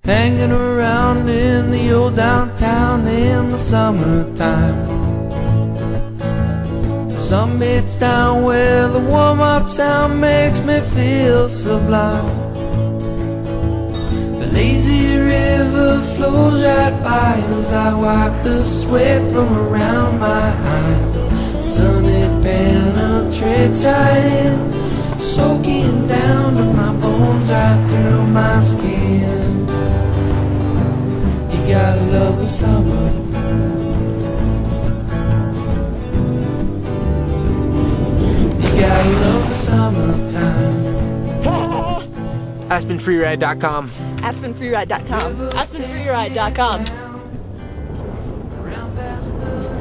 hanging around in the old downtown in the summertime. The sun beats down where the warm-up sound makes me feel sublime. The lazy river flows right by as I wipe the sweat from around my eyes. The sun, it penetrates right in, soaking down to my bones, right through my skin. You gotta love the summer. You gotta love the summertime. AspenFreeride.com. AspenFreeride.com. AspenFreeride.com. Around past the